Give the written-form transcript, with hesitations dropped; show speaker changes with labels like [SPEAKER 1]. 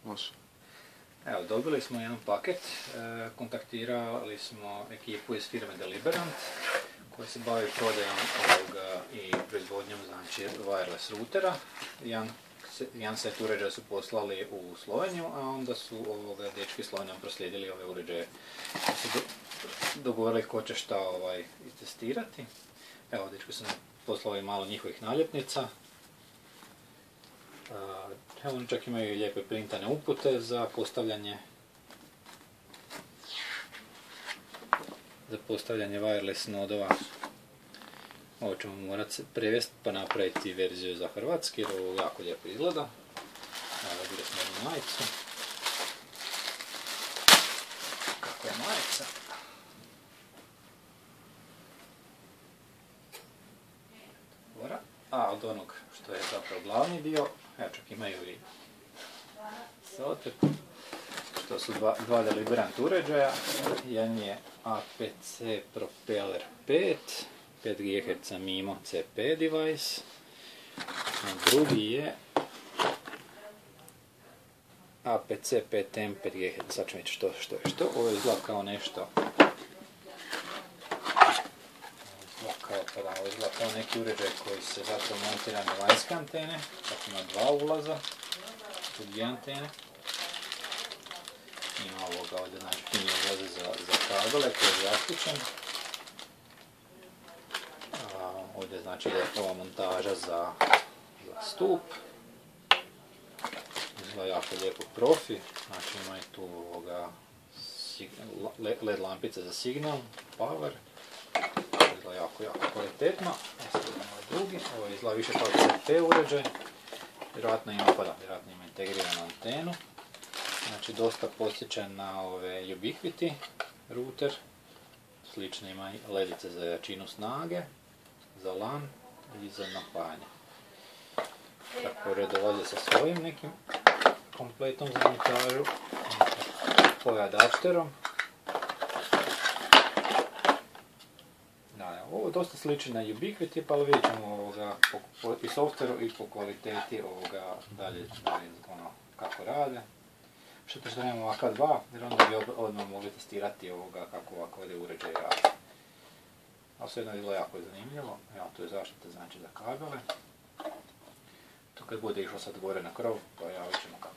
[SPEAKER 1] Može.
[SPEAKER 2] Evo, dobili smo jedan paket, kontaktirali smo ekipu iz firme Deliberant koja se bavi prodajom i proizvodnjom, znači, wireless routera. Jedan set uređaja su poslali u Sloveniju, a onda su dečki Slovenijom proslijedili ove uređaje. Su dogovorili ko će šta testirati. Evo, dečki su nam poslali malo njihovih naljepnica. Evo, oni čak imaju lijepe printane upute za postavljanje wireless nodova. Ovo ćemo morati prevesti pa napraviti verziju za hrvatski jer ovo jako lijepo izgleda. Evo, vidjeli smo jednu majicu. Kako je majica? A od onog što je zapravo glavni dio, evo čak imaju i saotek, što su dva Deliberant uređaja. Jedan je APC Propeller 5 GHz MIMO CP device, a drugi je APC PTM 5 GHz, sad ću vidjeti što je što. Ovo izgleda kao nešto, ovo izgleda kao neki uređaj koji se zapravo montira na vanjske antene, tako ima dva ulaza, tu dvije antene. Ima ovoga ovdje, znači, finije ulaze za kabele koji je zaštićen. Ovdje znači da je ova montaža za stup. Izgleda jako lijepo profi, znači ima i tu LED lampice za signal, power. Izgleda jako kvalitetno. Ovo izgleda više kao CP uređaj. Vjerojatno ima integriranu antenu. Znači dosta podsjeća na ove Ubiquiti router. Slično ima i ledice za jačinu snage, za LAN i za napajanje. Također dolazi sa svojim nekim kompletom za montažu, ovaj adapterom. Ovo dosta sliči na Ubiquiti, pa vidjet ćemo i softveru i po kvaliteti dalje kako rade. Što da nemamo ovakva dva, jer onda bi odmah mogli testirati kako ovako uređaj radi. Ali sve jedno je bilo jako zanimljivo. Evo, tu je zaštita, znači, za kabele. To kad bude išlo sad gore na krov, pojavit ćemo